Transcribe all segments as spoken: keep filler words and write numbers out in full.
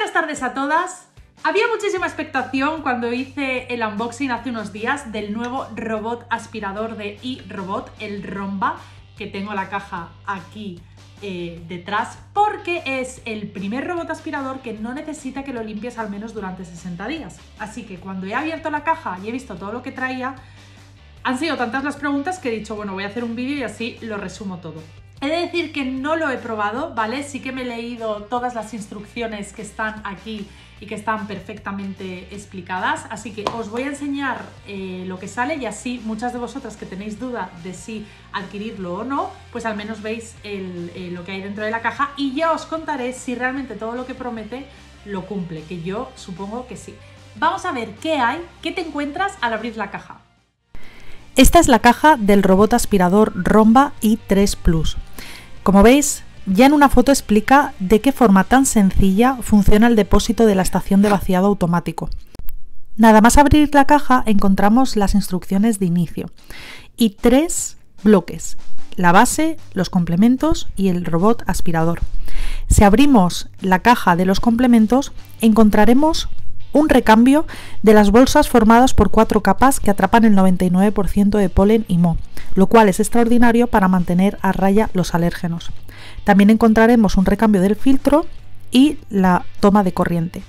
buenas tardes a todas. Había muchísima expectación cuando hice el unboxing hace unos días del nuevo robot aspirador de iRobot, el Romba, que tengo la caja aquí eh, detrás, porque es el primer robot aspirador que no necesita que lo limpies al menos durante sesenta días. Así que cuando he abierto la caja y he visto todo lo que traía, han sido tantas las preguntas que he dicho, bueno, voy a hacer un vídeo y así lo resumo todo. He de decir que no lo he probado, ¿vale? Sí que me he leído todas las instrucciones que están aquí y que están perfectamente explicadas, así que os voy a enseñar eh, lo que sale y así muchas de vosotras que tenéis duda de si adquirirlo o no, pues al menos veis el, eh, lo que hay dentro de la caja y ya os contaré si realmente todo lo que promete lo cumple, que yo supongo que sí. Vamos a ver qué hay, qué te encuentras al abrir la caja. Esta es la caja del robot aspirador Romba i tres Plus. Como veis, ya en una foto explica de qué forma tan sencilla funciona el depósito de la estación de vaciado automático. Nada más abrir la caja encontramos las instrucciones de inicio y tres bloques: la base, los complementos y el robot aspirador. Si abrimos la caja de los complementos encontraremos un recambio de las bolsas formadas por cuatro capas que atrapan el noventa y nueve por ciento de polen y moho, lo cual es extraordinario para mantener a raya los alérgenos. También encontraremos un recambio del filtro y la toma de corriente.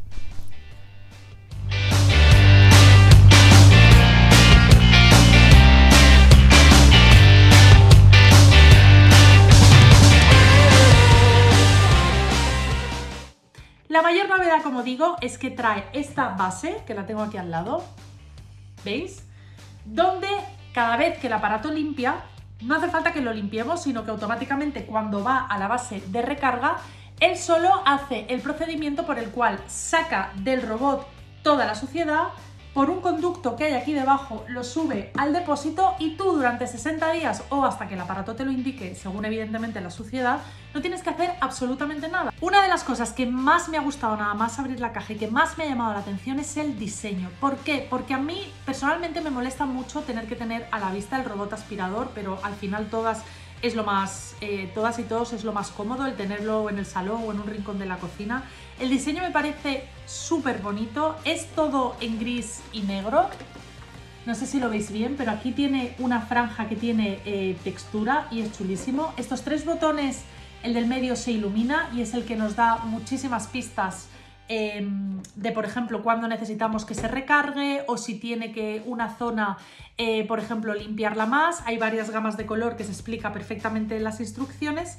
La mayor novedad, como digo, es que trae esta base, que la tengo aquí al lado, ¿veis? Donde cada vez que el aparato limpia, no hace falta que lo limpiemos, sino que automáticamente cuando va a la base de recarga, él solo hace el procedimiento por el cual saca del robot toda la suciedad, por un conducto que hay aquí debajo lo sube al depósito y tú durante sesenta días o hasta que el aparato te lo indique, según evidentemente la suciedad, no tienes que hacer absolutamente nada. Una de las cosas que más me ha gustado nada más abrir la caja y que más me ha llamado la atención es el diseño. ¿Por qué? Porque a mí personalmente me molesta mucho tener que tener a la vista el robot aspirador, pero al final todas es lo más, eh, todas y todos es lo más cómodo el tenerlo en el salón o en un rincón de la cocina. El diseño me parece súper bonito, es todo en gris y negro. No sé si lo veis bien, pero aquí tiene una franja que tiene eh, textura y es chulísimo. Estos tres botones, el del medio se ilumina y es el que nos da muchísimas pistas eh, de, por ejemplo, cuando necesitamos que se recargue o si tiene que una zona, eh, por ejemplo, limpiarla más. Hay varias gamas de color que se explica perfectamente en las instrucciones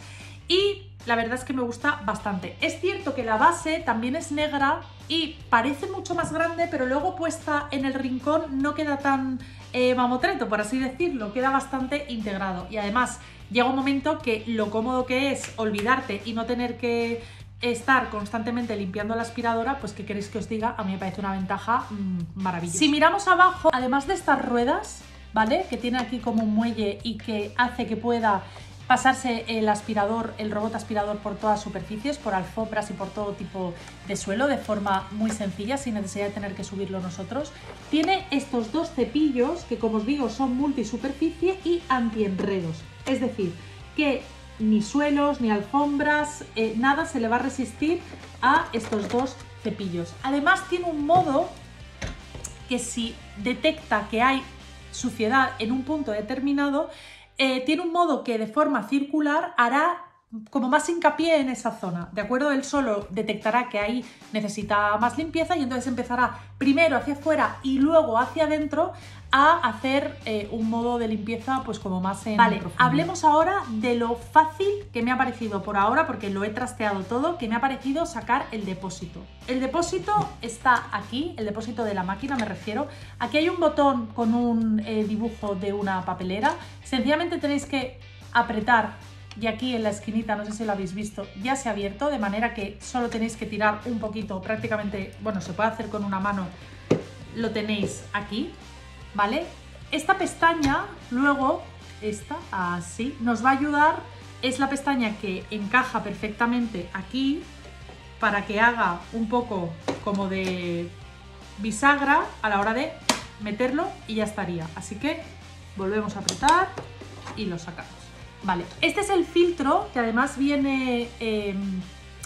y la verdad es que me gusta bastante. Es cierto que la base también es negra y parece mucho más grande, pero luego puesta en el rincón no queda tan eh, mamotreto, por así decirlo, queda bastante integrado y además llega un momento que lo cómodo que es olvidarte y no tener que estar constantemente limpiando la aspiradora, pues ¿qué queréis que os diga? A mí me parece una ventaja mmm, maravillosa. Si miramos abajo, además de estas ruedas, ¿vale? Que tiene aquí como un muelle y que hace que pueda pasarse el aspirador, el robot aspirador por todas superficies, por alfombras y por todo tipo de suelo de forma muy sencilla, sin necesidad de tener que subirlo nosotros. Tiene estos dos cepillos que, como os digo, son multisuperficie y antienredos. Es decir, que ni suelos, ni alfombras, eh, nada se le va a resistir a estos dos cepillos. Además tiene un modo que si detecta que hay suciedad en un punto determinado, eh, tiene un modo que de forma circular hará como más hincapié en esa zona, ¿de acuerdo? Él solo detectará que ahí necesita más limpieza y entonces empezará primero hacia afuera y luego hacia adentro a hacer eh, un modo de limpieza pues como más en Vale, profundidad. Hablemos ahora de lo fácil que me ha parecido por ahora, porque lo he trasteado todo, que me ha parecido sacar el depósito. El depósito está aquí, el depósito de la máquina me refiero. Aquí hay un botón con un eh, dibujo de una papelera. Sencillamente tenéis que apretar y aquí en la esquinita, no sé si lo habéis visto, ya se ha abierto, de manera que solo tenéis que tirar un poquito, prácticamente, bueno, se puede hacer con una mano, lo tenéis aquí, ¿vale? Esta pestaña, luego, esta, así, nos va a ayudar, es la pestaña que encaja perfectamente aquí, para que haga un poco como de bisagra a la hora de meterlo y ya estaría. Así que volvemos a apretar y lo sacamos. Vale, este es el filtro que además viene eh,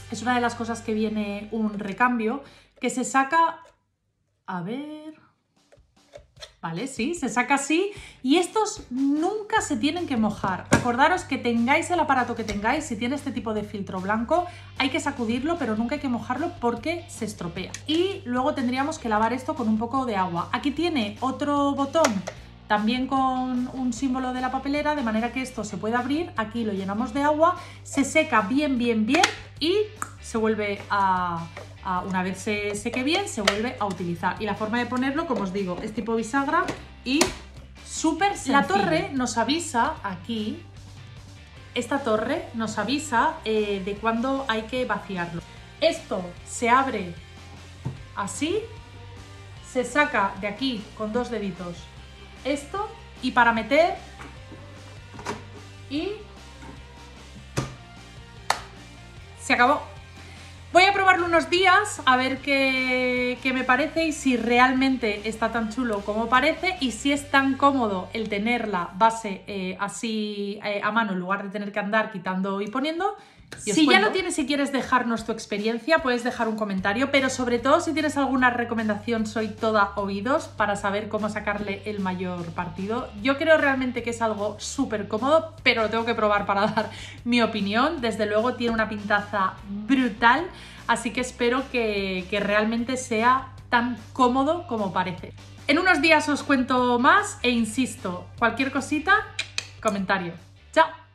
es una de las cosas que viene un recambio, que se saca... A ver... Vale, sí, se saca así y estos nunca se tienen que mojar. Acordaros que tengáis el aparato que tengáis, si tiene este tipo de filtro blanco, hay que sacudirlo, pero nunca hay que mojarlo porque se estropea. Y luego tendríamos que lavar esto con un poco de agua. Aquí tiene otro botón también con un símbolo de la papelera, de manera que esto se puede abrir. Aquí lo llenamos de agua, se seca bien, bien, bien y se vuelve a... a una vez se seque bien, se vuelve a utilizar. Y la forma de ponerlo, como os digo, es tipo bisagra y súper sencillo. La torre nos avisa aquí, esta torre nos avisa eh, de cuándo hay que vaciarlo. Esto se abre así, se saca de aquí con dos deditos esto y para meter y se acabó. Voy a probarlo unos días a ver qué, qué me parece y si realmente está tan chulo como parece y si es tan cómodo el tener la base eh, así eh, a mano en lugar de tener que andar quitando y poniendo. Y si ya lo tienes y quieres dejarnos tu experiencia, puedes dejar un comentario, pero sobre todo si tienes alguna recomendación, soy toda oídos para saber cómo sacarle el mayor partido. Yo creo realmente que es algo súper cómodo, pero lo tengo que probar para dar mi opinión. Desde luego tiene una pintaza brutal, así que espero que, que realmente sea tan cómodo como parece. En unos días os cuento más e insisto, cualquier cosita, comentario. ¡Chao!